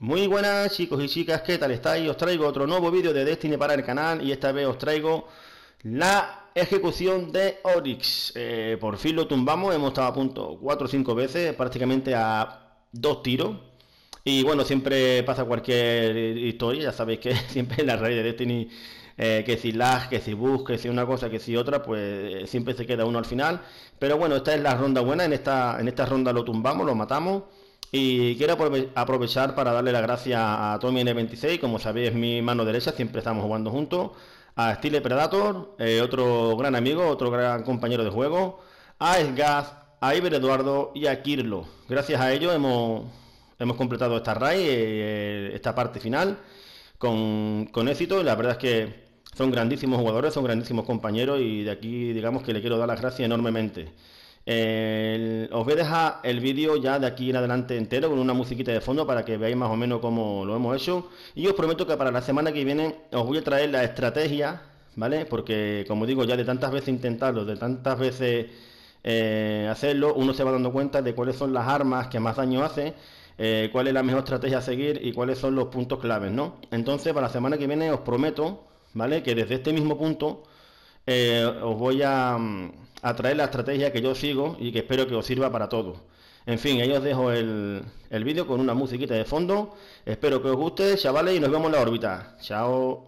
Muy buenas chicos y chicas, ¿qué tal estáis? Os traigo otro nuevo vídeo de Destiny para el canal y esta vez os traigo la ejecución de Oryx. Por fin lo tumbamos, hemos estado a punto 4 o 5 veces, prácticamente a 2 tiros. Y bueno, siempre pasa cualquier historia, ya sabéis que siempre en la raíz de Destiny, que si lag, que si bug, que si una cosa, que si otra, pues siempre se queda uno al final. Pero bueno, esta es la ronda buena, en esta ronda lo tumbamos, lo matamos. Y quiero aprovechar para darle las gracias a Tommy N26, como sabéis es mi mano derecha, siempre estamos jugando juntos, a Stile Predator, otro gran amigo, otro gran compañero de juego, a Sgaz, a Iber Eduardo y a Kirlo. Gracias a ellos hemos completado esta raid, esta parte final, con éxito, y la verdad es que son grandísimos jugadores, son grandísimos compañeros y de aquí digamos que le quiero dar las gracias enormemente. Os voy a dejar el vídeo ya de aquí en adelante entero con una musiquita de fondo para que veáis más o menos cómo lo hemos hecho y os prometo que para la semana que viene os voy a traer la estrategia, ¿vale? Porque como digo, ya de tantas veces intentarlo, de tantas veces hacerlo, uno se va dando cuenta de cuáles son las armas que más daño hacen, cuál es la mejor estrategia a seguir y cuáles son los puntos claves, ¿no? Entonces para la semana que viene os prometo, ¿vale? Que desde este mismo punto os voy a traer la estrategia que yo sigo y que espero que os sirva para todos. En fin, ahí os dejo el vídeo con una musiquita de fondo. Espero que os guste, chavales, y nos vemos en la órbita. Chao.